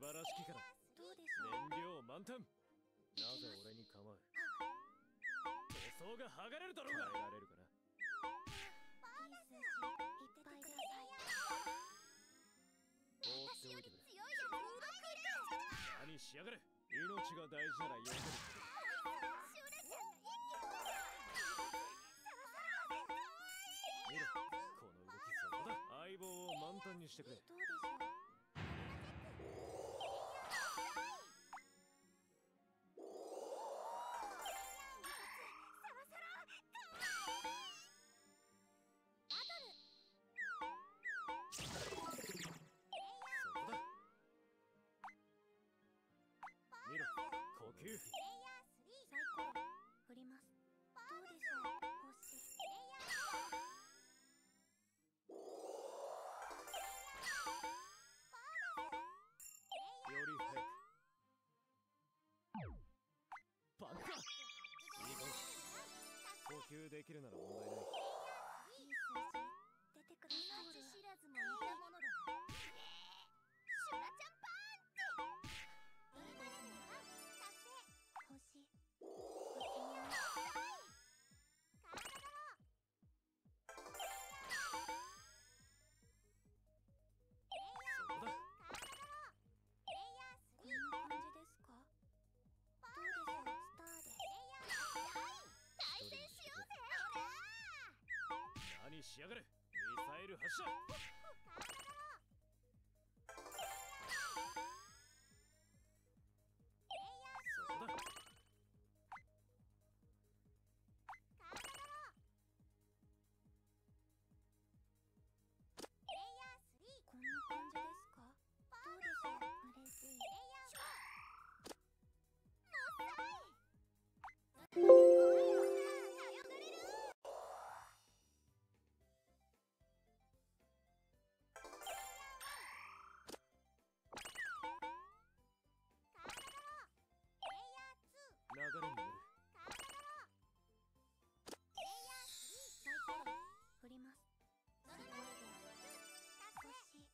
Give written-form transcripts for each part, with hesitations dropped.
晴らしきから。 どうでしょう。 燃料満タン。なぜ俺に構う。塗装が剥がれるだろうが。耐えられるかな。 いい数字言っててください。 放っておいてくれ。何しやがれ。命が大事ならよけることだ。見ろ、この動き。そこだ。相棒を満タンにしてくれ。 どうでしょう。 見ろ、呼吸。 サイコロ振ります。どうでしょう。星。 より早く。バカ。いいか。呼吸できるなら問題ない。 いい数字出てください。命知らずもいたものだ。シュラちゃんパンチ。いいですね。星。 そこだ。 こんな感じですか。どうでしょう。スターで。 対戦しようぜ。何しやがれ。ミサイル発射。そこだ。 こんな感じですか。どうでしょう。嬉しい。 流れに乗る。 サイコロ振ります。すごいです。星。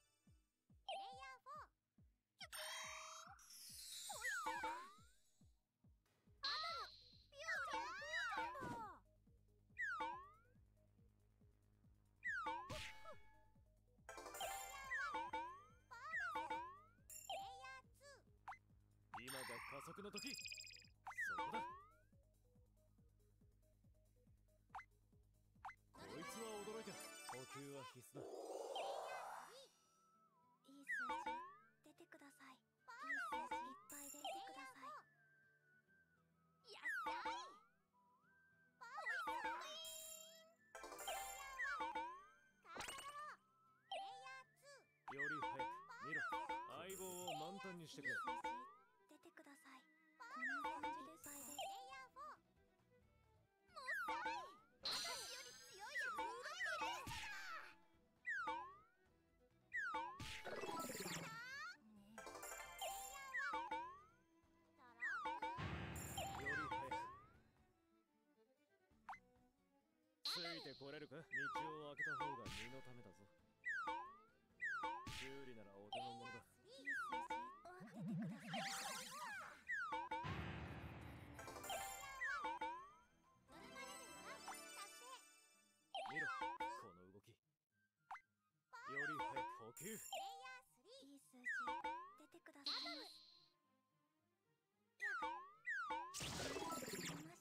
今が加速の時。そこだ。こいつは驚いた。呼吸は必須だ。 いい数字出てください。いい数字いっぱい出てください。やったい。 より早く。見ろ、相棒を満タンにしてくれ。 いい数字出てください。こんな感じですか。 より早く。ついてこれるか。道を開けた方が身のためだぞ。修理ならお手の物だ。 いい数字出てください。 見ろ、この動き。より早く。呼吸。 いい数字出てくださいます。出ました。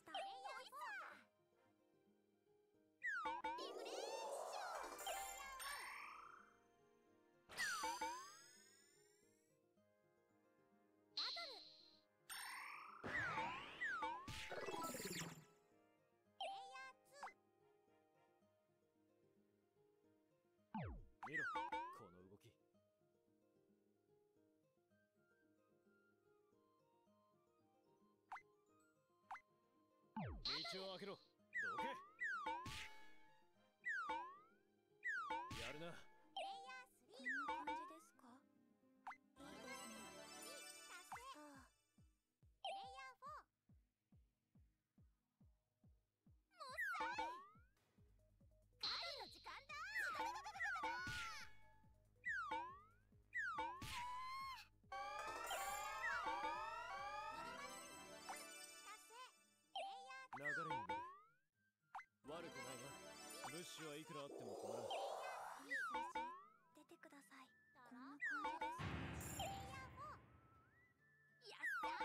見ろ、この動き。道を開けろ。どけ。やるな。 こんな感じですか。いいですね。スター。 シュはいくらあっても困らん。 いい数字出てください。こんな感じですね。野菜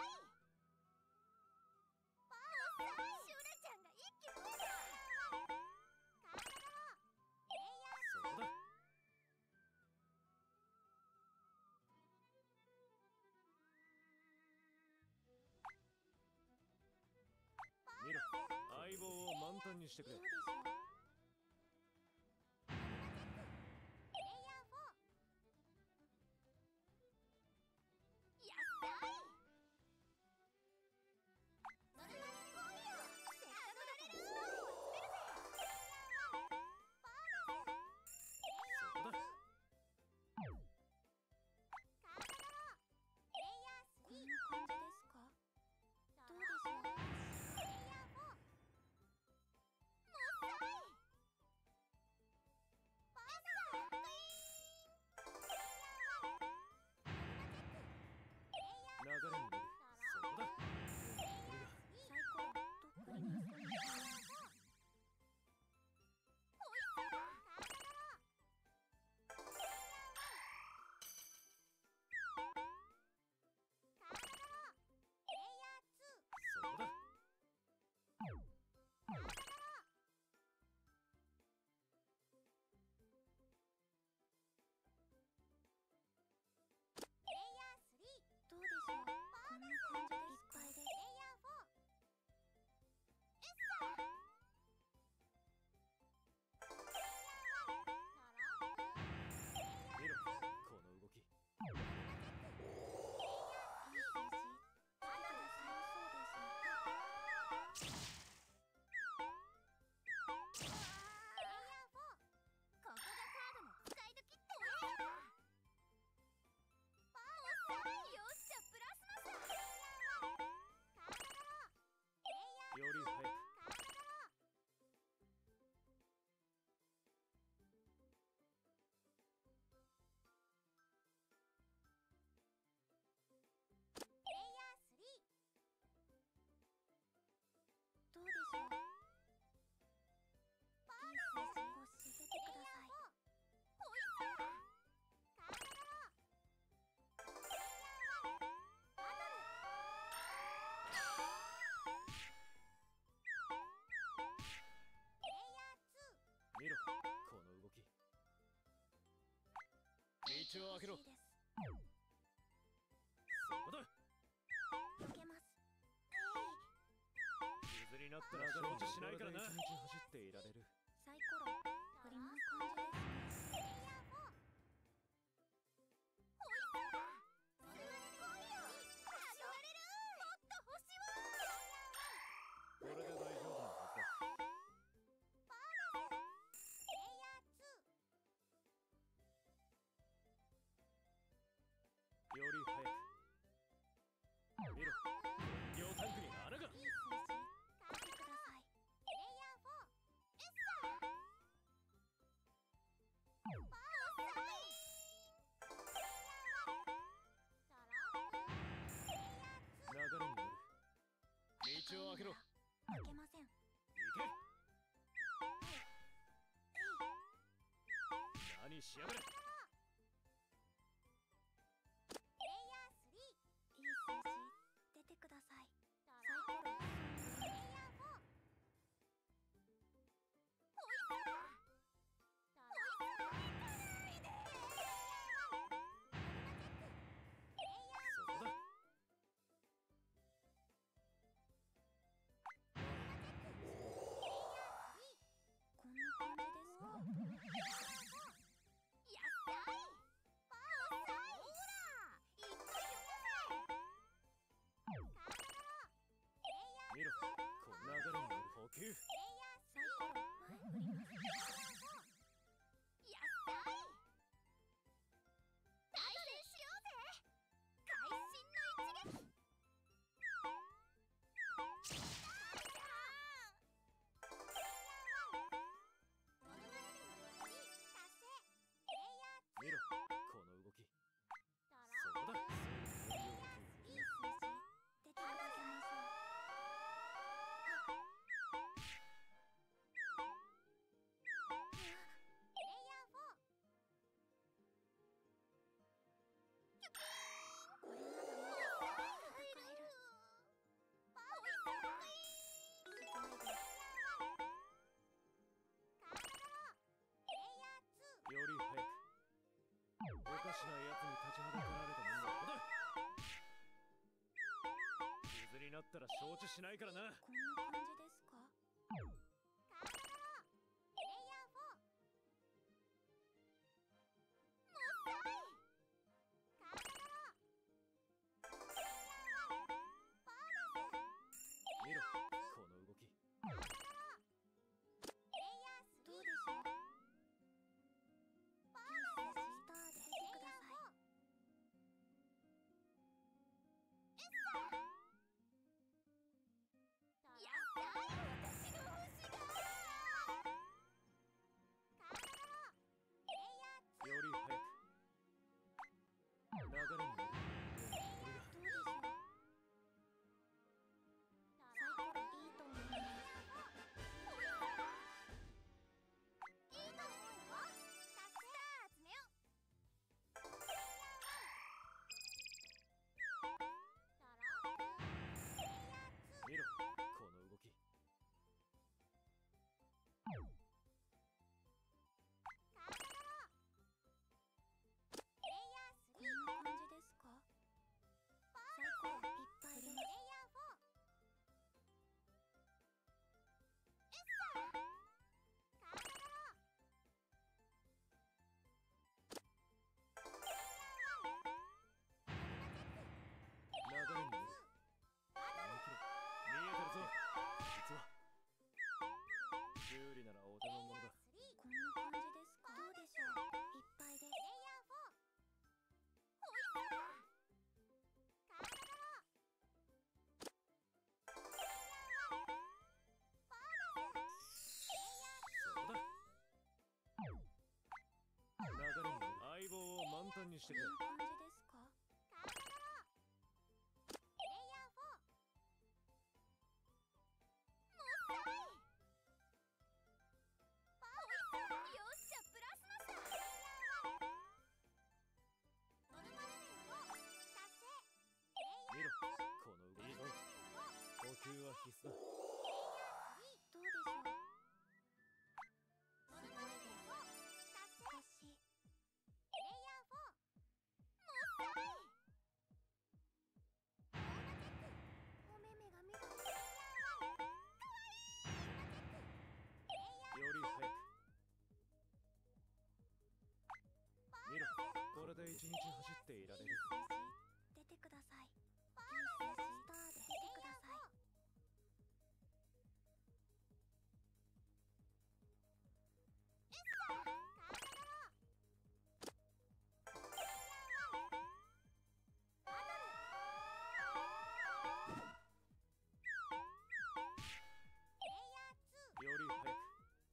シュラちゃんが一気増えた。 そこだ。見ろ、相棒を満タンにしてくれ。 どうでしょう。 見ろ、この動き。道を開けろ。そこだ。 受けます。 傷になったら承知しないからな。一日走っていられる。 サイコロ振ります感じですね。 これで大丈夫なはずだ。より早く。見ろ、両タンクに穴が。 いい数字出てください。 流れに乗る。道を開けろ。 開けません。 行け。何しやがれ。 いい数字出てください。サイコロそこだ。 こんな感じですか。 ない奴に立ちはだかられたもんだ。戻れ。傷になったら承知しないからな。 こんな感じですか？カードドロー。プレイヤー4。もっさい。カードドロー。プレイヤー1。ボーナス。 見ろ、この動き。 カードドロー。プレイヤー3。どうでしょう？ボーナス。スターで出てください。やったー、私の星がー。カードドロー。プレイヤー2。 より早く。流れに乗る。 どうでしょう？サイコロいいと思います。いいと思うよ。スター集めよう。プレイヤー1。ドロップ。プレイヤー2。 見ろ、この動き。 カードドロー。プレイヤー3。こんな感じですか？サイコロいっぱいです。プレイヤー4。カードドロー。プレイヤー1。 流れに乗る。 バトル。 見えてるぞ。実は修理ならお手の物だ。 こんな感じですか？どうでしょう？いっぱいです。プレイヤー4。ほいさー。カードドロー。プレイヤー1。ボーナス。プレイヤー2。 そうだ。流れに乗る。相棒を満タンにしてくれ。 こんな感じですか？カードドロー。プレイヤー4。もっさい。ほいさー。よっしゃ、プラスマさ。プレイヤー1。ノルマレベル5。達成。プレイ見ろ、 ヤー2。 この動き。いいぞ。 ノルマレベル5。 呼吸は必須だ。 プレイヤー3。どうでしょう？ノルマレベル5。達成。星。プレイヤー4。もっさい。大魔チェック。お目目が緑。プレイヤー1。かわいい。大魔チェック。プレイヤーより早く。 ボー見ろ、 ナス。 これで一日走っていられる。 出てください。ボーナス。スターで出てください。カードドロー。プレイヤー1。バトル。プレイヤー2。 より早く。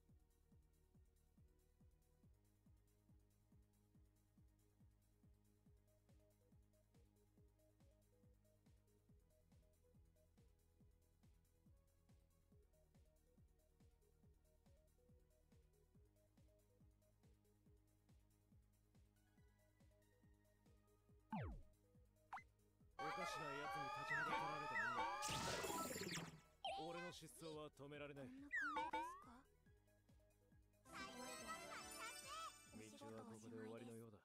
おかしな奴に立ちはだかられたもんだ。俺の失踪は止められない。 こんな感じですか？最後のノルマ達成。 道はここで終わりのようだ。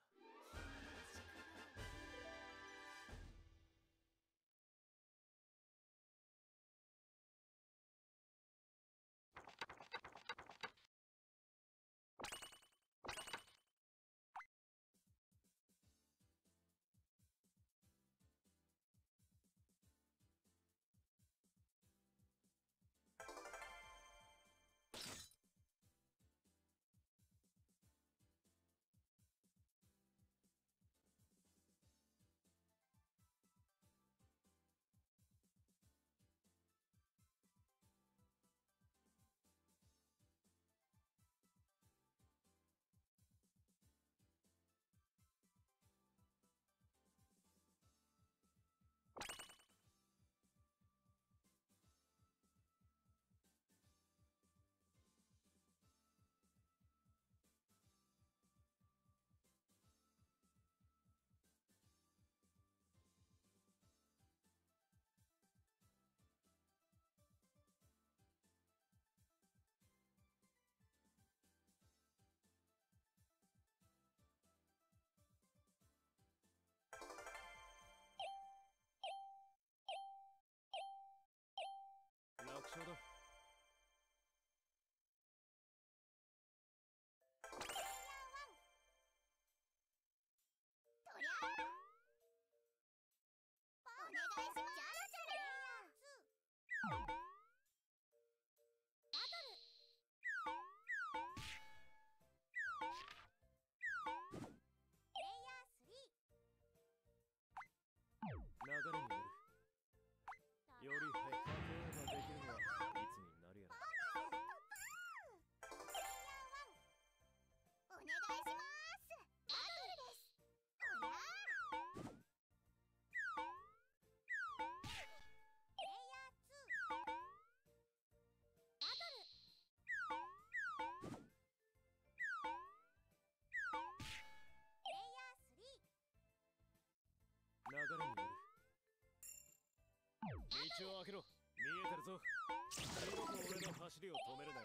道を開けろ。見えてるぞ。二度と俺の走りを止めるなよ。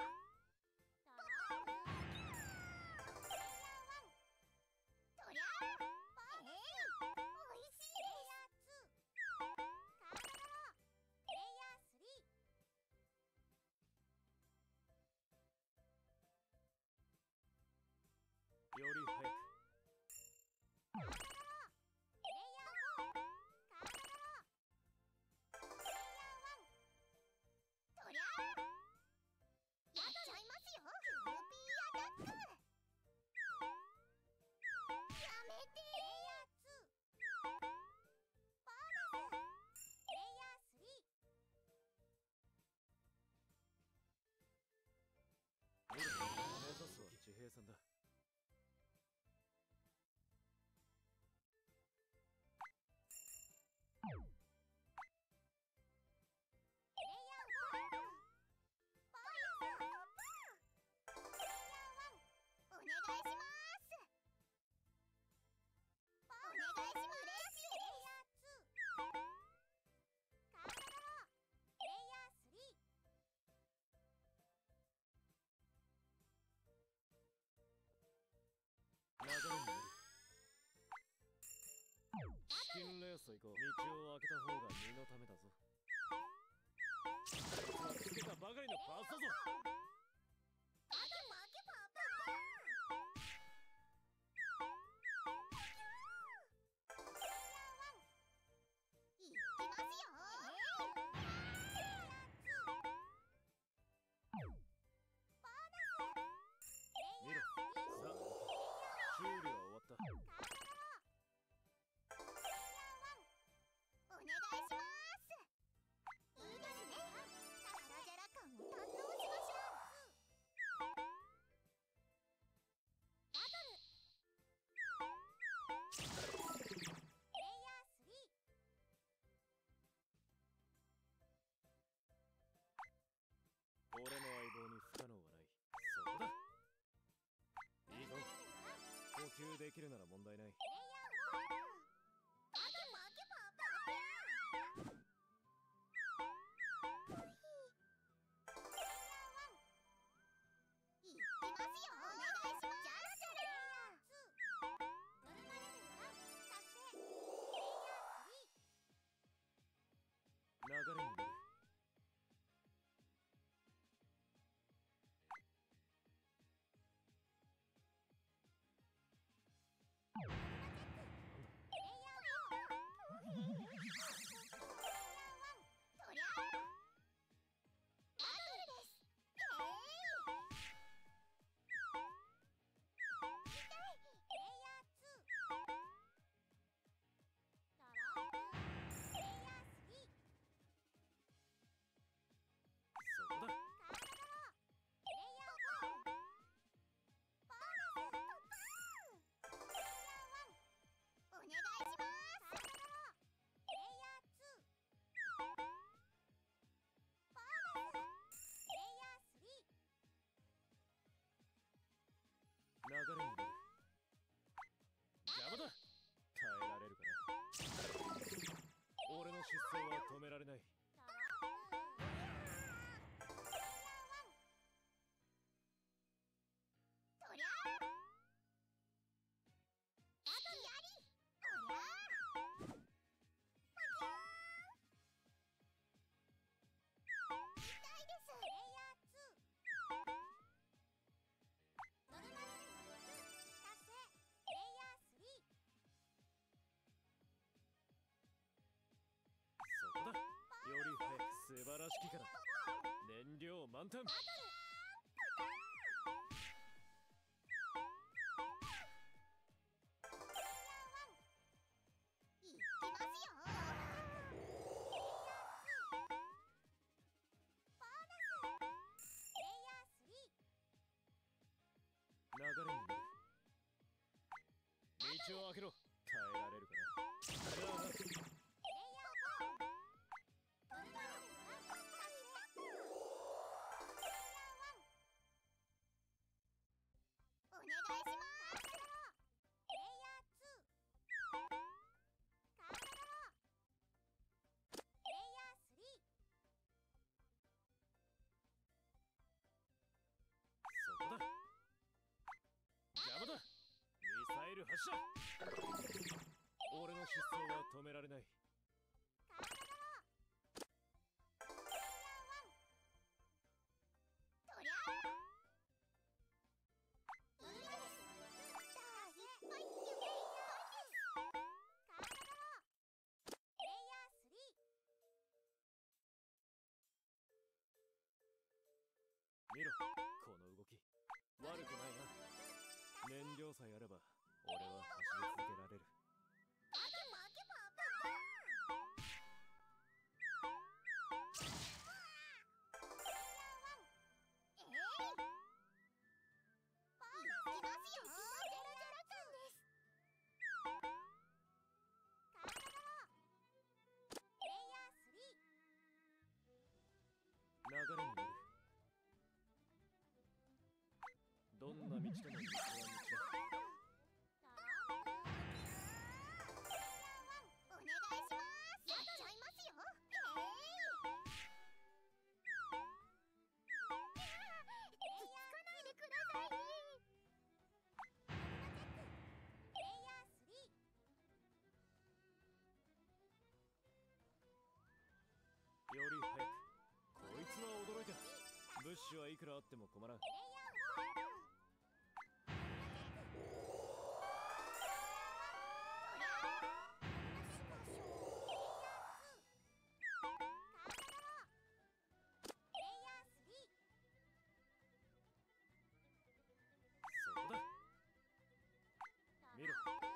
とりゃおいしい。プレイヤー2、 より早く。目指すは地平線だ。流れに乗る。チキンレース行こう。道を開けた方が身のためだぞ。こいつはつけたばかりのパスだぞ。見ろ。さあ、修理は終わった。 お願いします。いいですね。タラジャラ感を堪能しましょう。バトル。プレイヤー3、 俺の相棒に不可能はない。そこだ。いいぞ。呼吸できるなら問題ない。流れに乗る。そこだ。流れに乗る。邪魔だ。耐えられるかな。俺の疾走は止められない。そこだ。より早く。素晴らしきから。燃料満タン。流れに乗る。道を開けろ。耐えられるかな。じゃあな。 お願いします。プレイヤール発射。俺の疾走は止められない。見ろ、この動き悪くないな。燃料さえあれば俺は走り続けられる。流れに乗る。どんな道でも道は道だ。より早く。こいつは驚いた。物資はいくらあっても困らん。そこだ。見ろ。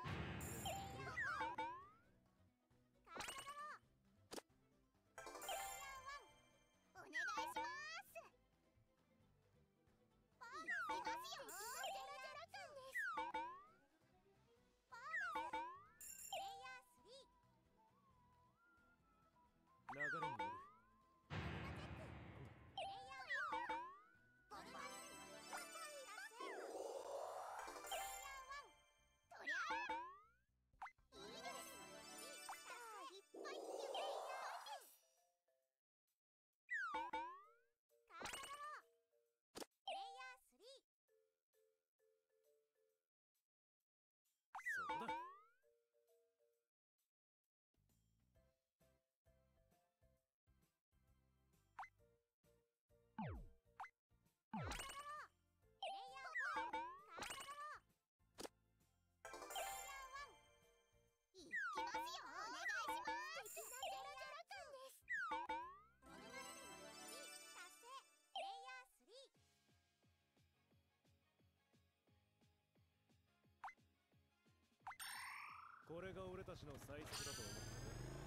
流れに乗る。そこだ。これが俺たちの最速だと思ってる。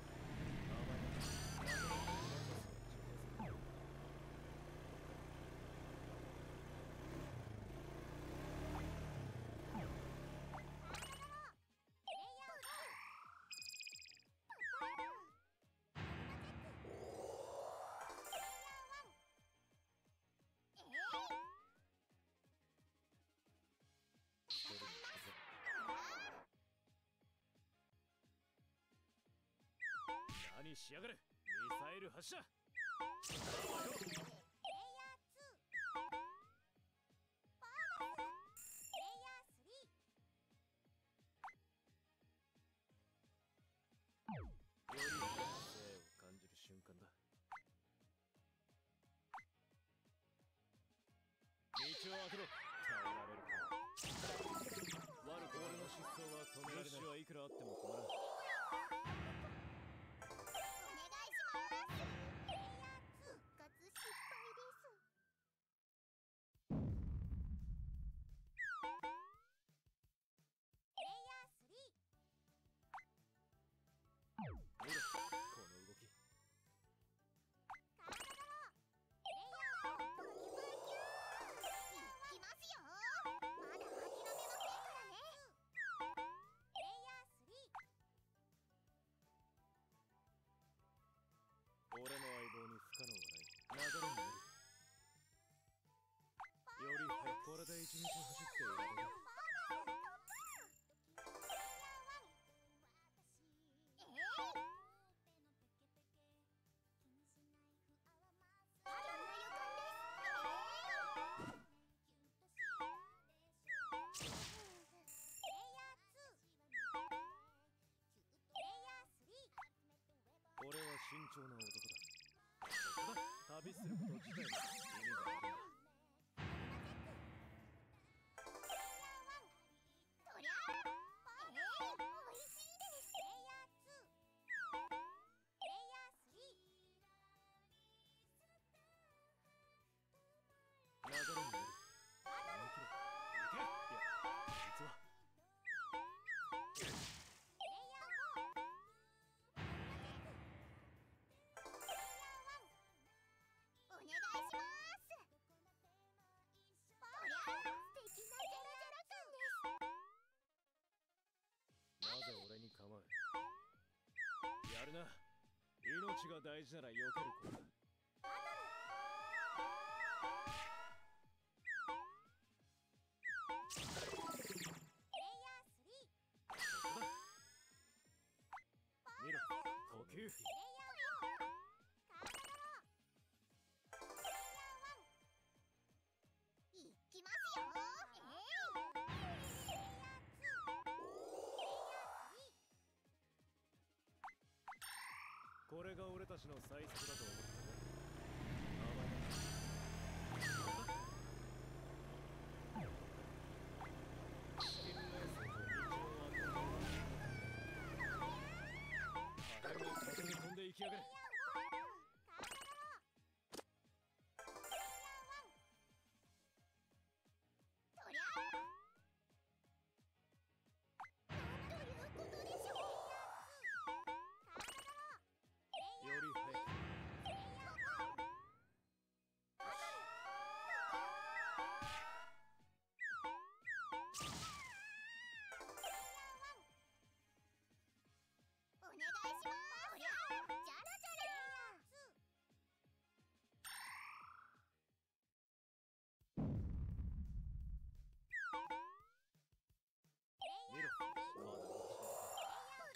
何しやがる。ミサイル発射。より生を感じる瞬間だ。道を開けろ。耐えられるか。悪く俺の疾走は止められない。物資はいくらあっても困らん。見ろ、この動き。俺の相棒に不可能はない。流れに乗る。より早く。これで一日走っていられる。 重な男だ。そこだ。旅すること自体に意味があるんだ。 そりゃあおいしいです。レイヤー2、レイヤー3。 流れに乗る。本気だ。行け。いや、実はレイヤー4、お願いします。そりゃあ素敵なジェラジェラ君です。 なぜ俺に構う。やるな。命が大事なら避けることだ。 レイヤー3、 そこだ。見ろ。呼吸。 レイヤー4、カードドロー。レイヤー1、いきますよ。レイヤー2、レイヤー3。 これが俺たちの最速だと思ったね。チキンレースと道を開けるのはあれも風に飛んでいきやがれ。 そりゃあなんということでしょう。 より早く。 レイヤー4、お願いします。そりゃあジャラジャラ。レイヤー2、 見ろ。まだ落ちてるか。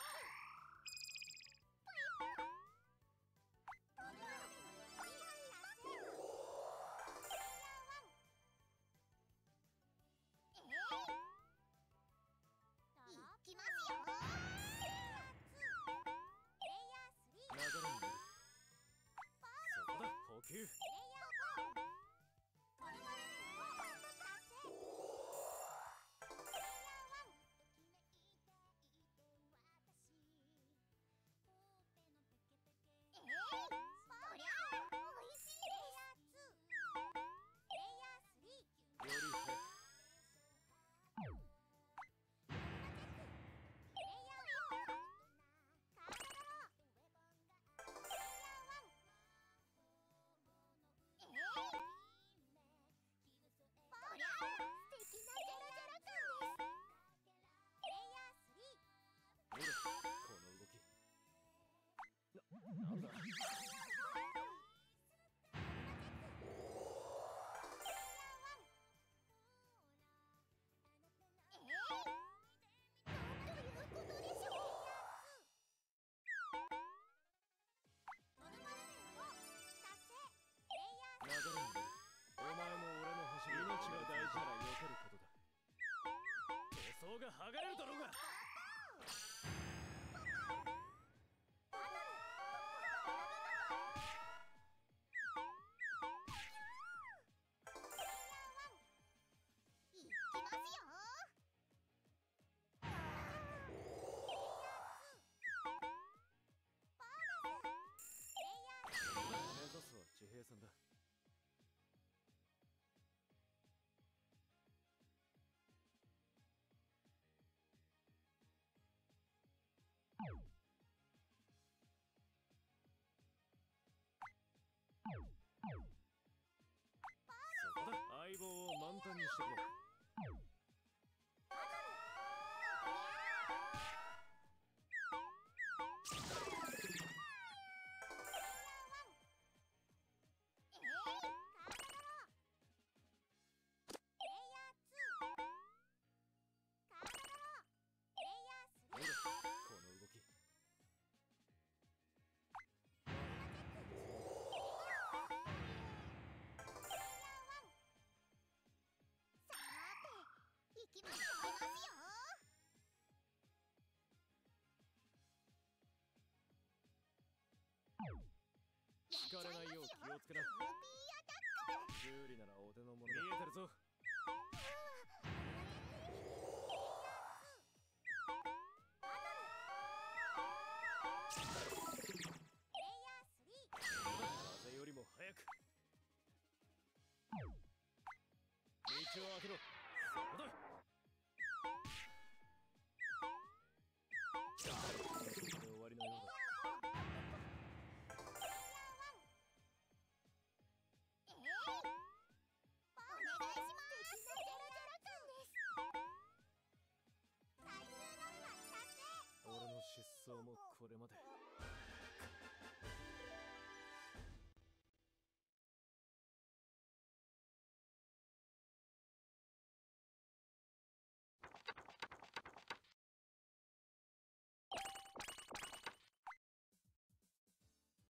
いきますよ。レイヤー2、レイヤー3、 流れに乗る。そこだ。呼吸。 レイヤー4、トリマル達成。レイヤー1、そりゃあおいしい。レイヤー2、レイヤー3、 より早く。 レイヤー4、カードドロー。レイヤー1、そりゃあ素敵なジェラジェラ君です。レイヤー3、 見ろ。この動き。なんだ。 なんということでしょう。ノルマル面を達成。レイヤー流れに乗る。お前も俺の走り。命が大事なら避けることだ。塗装が剥がれるだろうが。 いきますよ。レイヤー2、ボーナス。レイヤー3、 目指すは地平線だ。そこだ。相棒を満タンにしてくれ。見ろ。この動き。 さあをつけな。 ルビーアタック。 修理ならお手の物だ。見えてるぞ。風よりも早く道を開けろ。そこだ。終わりのようだ。俺の失踪もこれまで。